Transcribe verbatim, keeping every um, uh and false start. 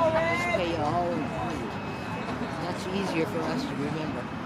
Just pay all. That's easier for us to remember.